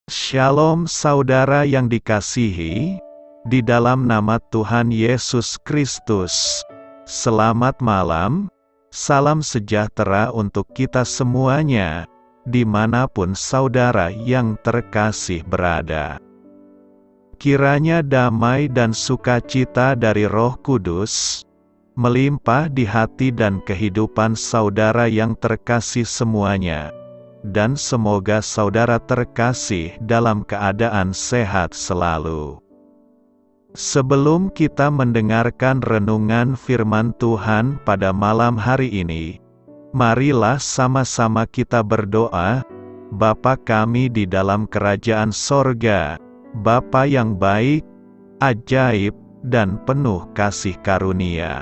Shalom saudara yang dikasihi, di dalam nama Tuhan Yesus Kristus. Selamat malam, salam sejahtera untuk kita semuanya, dimanapun saudara yang terkasih berada. Kiranya damai dan sukacita dari Roh Kudus melimpah di hati dan kehidupan saudara yang terkasih semuanya. Dan semoga saudara terkasih dalam keadaan sehat selalu. Sebelum kita mendengarkan renungan firman Tuhan pada malam hari ini, marilah sama-sama kita berdoa. Bapa kami di dalam kerajaan sorga, Bapa yang baik, ajaib, dan penuh kasih karunia.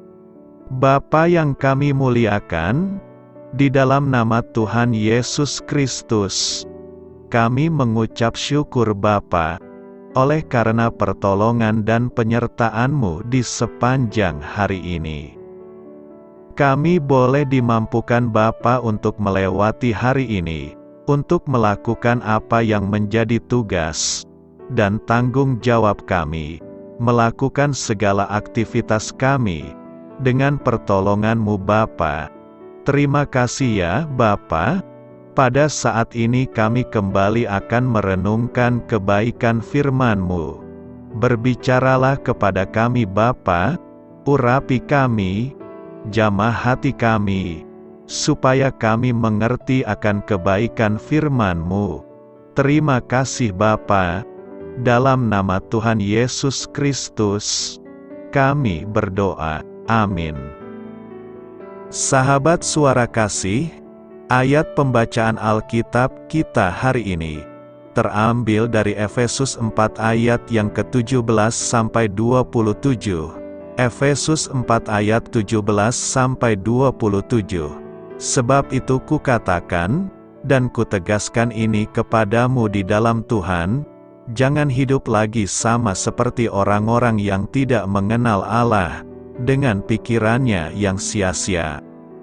Bapa yang kami muliakan, di dalam nama Tuhan Yesus Kristus, kami mengucap syukur Bapa, oleh karena pertolongan dan penyertaan-Mu di sepanjang hari ini. Kami boleh dimampukan Bapa untuk melewati hari ini, untuk melakukan apa yang menjadi tugas dan tanggung jawab kami, melakukan segala aktivitas kami, dengan pertolongan-Mu Bapa. Terima kasih ya Bapa. Pada saat ini kami kembali akan merenungkan kebaikan firman-Mu. Berbicaralah kepada kami Bapa, urapi kami, jamah hati kami, supaya kami mengerti akan kebaikan firman-Mu. Terima kasih Bapa. Dalam nama Tuhan Yesus Kristus, kami berdoa. Amin. Sahabat suara kasih, ayat pembacaan Alkitab kita hari ini terambil dari Efesus 4 ayat yang ke-17 sampai 27. Efesus 4 ayat 17 sampai 27. Sebab itu kukatakan dan kutegaskan ini kepadamu di dalam Tuhan, jangan hidup lagi sama seperti orang-orang yang tidak mengenal Allah, dengan pikirannya yang sia-sia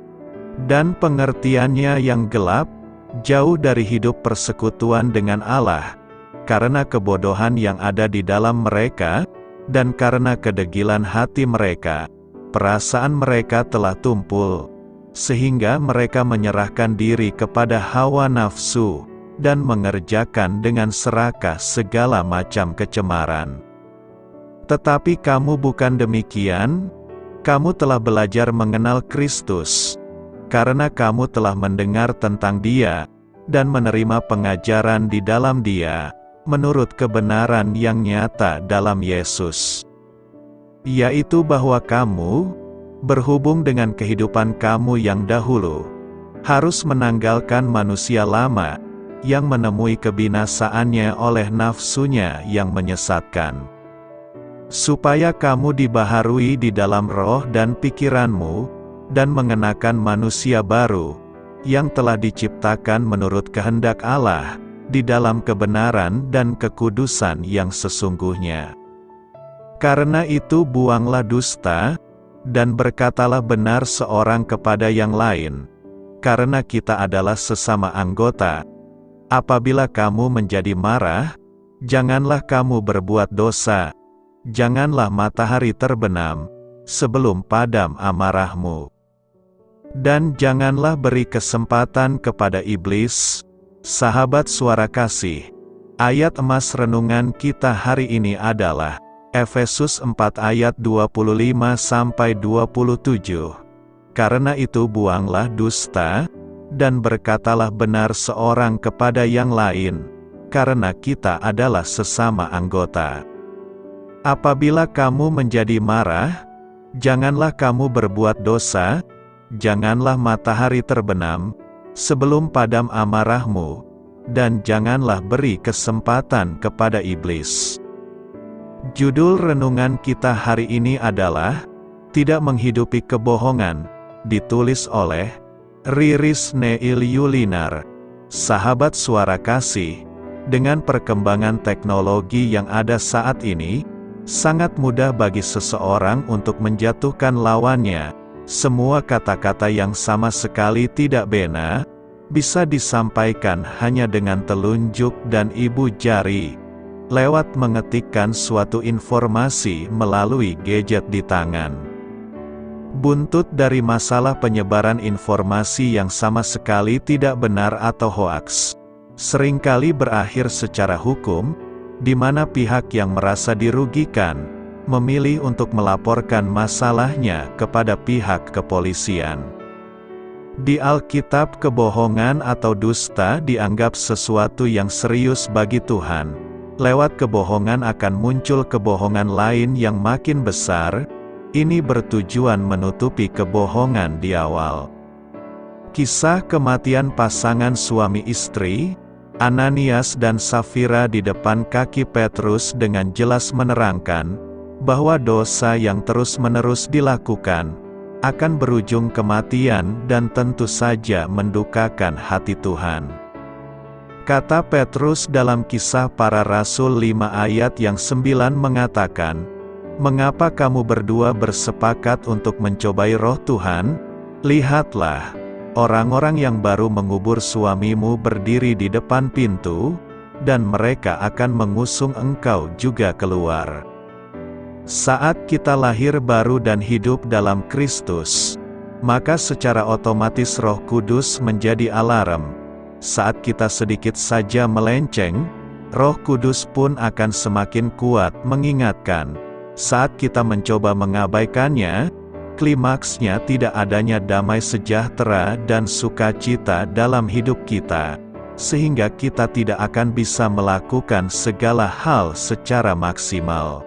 dan pengertiannya yang gelap, jauh dari hidup persekutuan dengan Allah, karena kebodohan yang ada di dalam mereka, dan karena kedegilan hati mereka, perasaan mereka telah tumpul, sehingga mereka menyerahkan diri kepada hawa nafsu, dan mengerjakan dengan serakah segala macam kecemaran. Tetapi kamu bukan demikian. Kamu telah belajar mengenal Kristus, karena kamu telah mendengar tentang Dia, dan menerima pengajaran di dalam Dia, menurut kebenaran yang nyata dalam Yesus. Yaitu bahwa kamu, berhubung dengan kehidupan kamu yang dahulu, harus menanggalkan manusia lama, yang menemui kebinasaannya oleh nafsunya yang menyesatkan. Supaya kamu dibaharui di dalam roh dan pikiranmu, dan mengenakan manusia baru, yang telah diciptakan menurut kehendak Allah, di dalam kebenaran dan kekudusan yang sesungguhnya. Karena itu buanglah dusta, dan berkatalah benar seorang kepada yang lain, karena kita adalah sesama anggota. Apabila kamu menjadi marah, janganlah kamu berbuat dosa. Janganlah matahari terbenam, sebelum padam amarahmu. Dan janganlah beri kesempatan kepada iblis. Sahabat suara kasih, ayat emas renungan kita hari ini adalah Efesus 4 ayat 25-27. Karena itu buanglah dusta, dan berkatalah benar seorang kepada yang lain, karena kita adalah sesama anggota. Apabila kamu menjadi marah, janganlah kamu berbuat dosa, janganlah matahari terbenam, sebelum padam amarahmu, dan janganlah beri kesempatan kepada iblis. Judul renungan kita hari ini adalah, Tidak Menghidupi Kebohongan, ditulis oleh Riris Neil Yulinar. Sahabat suara kasih, dengan perkembangan teknologi yang ada saat ini, sangat mudah bagi seseorang untuk menjatuhkan lawannya. Semua kata-kata yang sama sekali tidak benar, bisa disampaikan hanya dengan telunjuk dan ibu jari, lewat mengetikkan suatu informasi melalui gadget di tangan. Buntut dari masalah penyebaran informasi yang sama sekali tidak benar atau hoaks, seringkali berakhir secara hukum, di mana pihak yang merasa dirugikan, memilih untuk melaporkan masalahnya kepada pihak kepolisian. Di Alkitab, kebohongan atau dusta dianggap sesuatu yang serius bagi Tuhan. Lewat kebohongan akan muncul kebohongan lain yang makin besar. Ini bertujuan menutupi kebohongan di awal. Kisah kematian pasangan suami istri, Ananias dan Safira di depan kaki Petrus dengan jelas menerangkan bahwa dosa yang terus-menerus dilakukan akan berujung kematian dan tentu saja mendukakan hati Tuhan. Kata Petrus dalam Kisah Para Rasul 5 ayat yang 9 mengatakan, "Mengapa kamu berdua bersepakat untuk mencobai roh Tuhan? Lihatlah, orang-orang yang baru mengubur suamimu berdiri di depan pintu, dan mereka akan mengusung engkau juga keluar." Saat kita lahir baru dan hidup dalam Kristus, maka secara otomatis Roh Kudus menjadi alarm. Saat kita sedikit saja melenceng, Roh Kudus pun akan semakin kuat mengingatkan. Saat kita mencoba mengabaikannya, klimaksnya tidak adanya damai sejahtera dan sukacita dalam hidup kita, sehingga kita tidak akan bisa melakukan segala hal secara maksimal.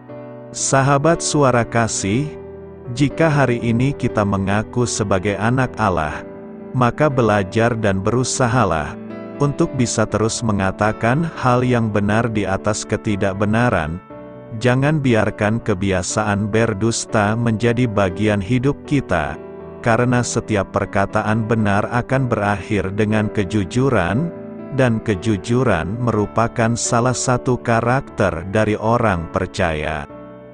Sahabat Suara Kasih, jika hari ini kita mengaku sebagai anak Allah, maka belajar dan berusahalah untuk bisa terus mengatakan hal yang benar di atas ketidakbenaran. Jangan biarkan kebiasaan berdusta menjadi bagian hidup kita, karena setiap perkataan benar akan berakhir dengan kejujuran, dan kejujuran merupakan salah satu karakter dari orang percaya.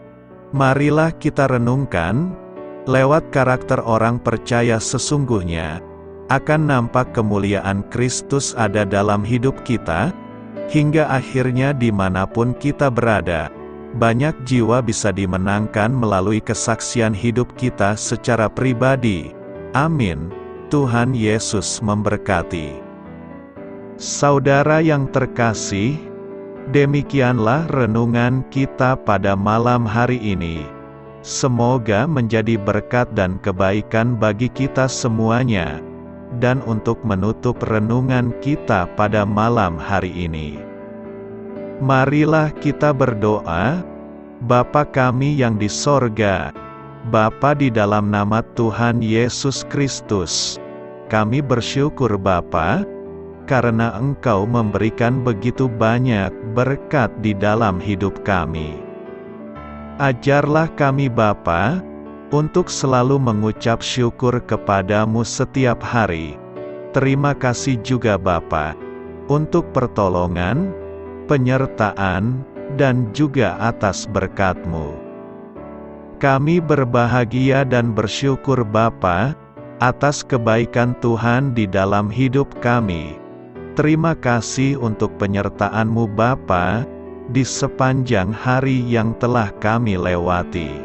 Marilah kita renungkan, lewat karakter orang percaya sesungguhnya, akan nampak kemuliaan Kristus ada dalam hidup kita, hingga akhirnya dimanapun kita berada, banyak jiwa bisa dimenangkan melalui kesaksian hidup kita secara pribadi. Amin. Tuhan Yesus memberkati. Saudara yang terkasih, demikianlah renungan kita pada malam hari ini. Semoga menjadi berkat dan kebaikan bagi kita semuanya. Dan untuk menutup renungan kita pada malam hari ini, marilah kita berdoa. Bapa kami yang di sorga, Bapa di dalam nama Tuhan Yesus Kristus, kami bersyukur Bapa, karena Engkau memberikan begitu banyak berkat di dalam hidup kami. Ajarlah kami Bapa, untuk selalu mengucap syukur kepadamu setiap hari. Terima kasih juga Bapa, untuk pertolongan, penyertaan, dan juga atas berkat-Mu. Kami berbahagia dan bersyukur Bapa, atas kebaikan Tuhan di dalam hidup kami. Terima kasih untuk penyertaan-Mu Bapa, di sepanjang hari yang telah kami lewati.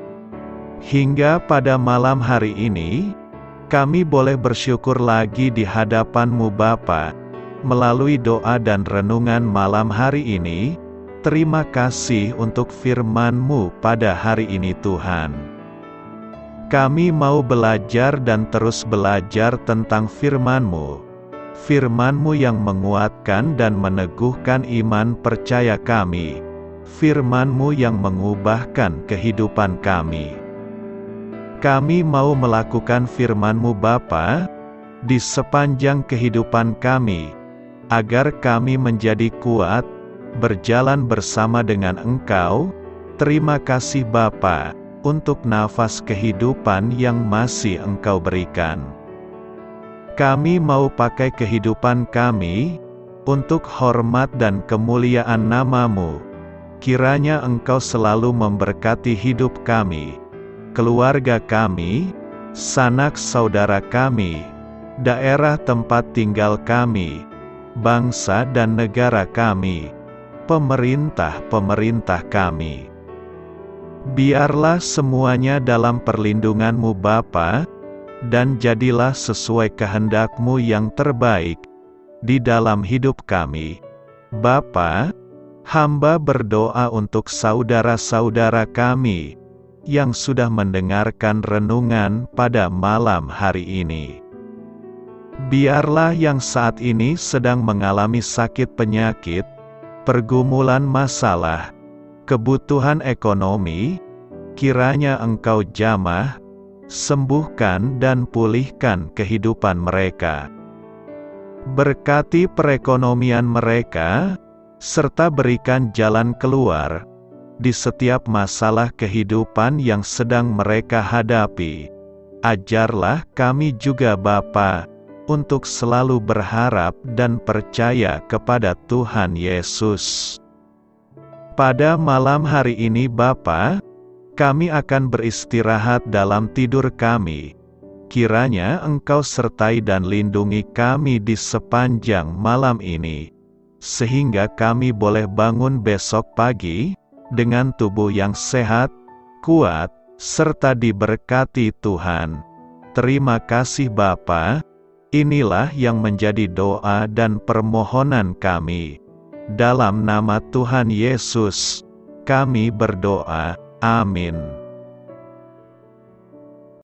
Hingga pada malam hari ini, kami boleh bersyukur lagi di hadapan-Mu Bapa, melalui doa dan renungan malam hari ini. Terima kasih untuk firman-Mu pada hari ini Tuhan. Kami mau belajar dan terus belajar tentang firman-Mu. Firman-Mu yang menguatkan dan meneguhkan iman percaya kami. Firman-Mu yang mengubahkan kehidupan kami. Kami mau melakukan firman-Mu Bapa, di sepanjang kehidupan kami, agar kami menjadi kuat, berjalan bersama dengan Engkau. Terima kasih Bapa, untuk nafas kehidupan yang masih Engkau berikan. Kami mau pakai kehidupan kami, untuk hormat dan kemuliaan nama-Mu. Kiranya Engkau selalu memberkati hidup kami, keluarga kami, sanak saudara kami, daerah tempat tinggal kami, bangsa dan negara kami, pemerintah-pemerintah kami. Biarlah semuanya dalam perlindungan-Mu Bapa, dan jadilah sesuai kehendak-Mu yang terbaik di dalam hidup kami. Bapa, hamba berdoa untuk saudara-saudara kami yang sudah mendengarkan renungan pada malam hari ini. Biarlah yang saat ini sedang mengalami sakit penyakit, pergumulan masalah, kebutuhan ekonomi, kiranya Engkau jamah, sembuhkan dan pulihkan kehidupan mereka. Berkati perekonomian mereka, serta berikan jalan keluar di setiap masalah kehidupan yang sedang mereka hadapi. Ajarlah kami juga Bapa, untuk selalu berharap dan percaya kepada Tuhan Yesus. Pada malam hari ini Bapa, kami akan beristirahat dalam tidur kami. Kiranya Engkau sertai dan lindungi kami di sepanjang malam ini, sehingga kami boleh bangun besok pagi dengan tubuh yang sehat, kuat, serta diberkati Tuhan. Terima kasih Bapa. Inilah yang menjadi doa dan permohonan kami. Dalam nama Tuhan Yesus, kami berdoa. Amin.